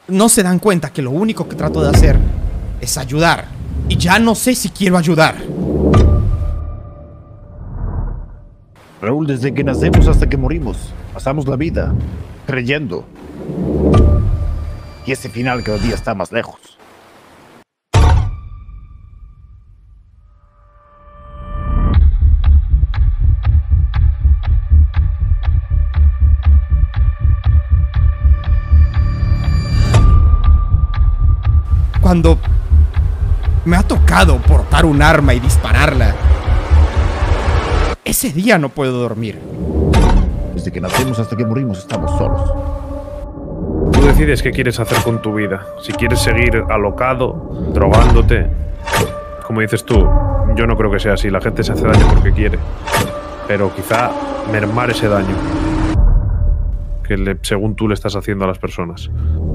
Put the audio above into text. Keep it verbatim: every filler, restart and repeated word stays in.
no se dan cuenta que lo único que trato de hacer es ayudar. Y ya no sé si quiero ayudar. Raúl, desde que nacemos hasta que morimos, pasamos la vida creyendo. Y ese final cada día está más lejos. Cuando me ha tocado portar un arma y dispararla, ese día no puedo dormir. Desde que nacemos hasta que morimos estamos solos. Tú decides qué quieres hacer con tu vida. Si quieres seguir alocado, drogándote. Como dices tú, yo no creo que sea así. La gente se hace daño porque quiere. Pero quizá mermar ese daño que le, según tú le estás haciendo a las personas.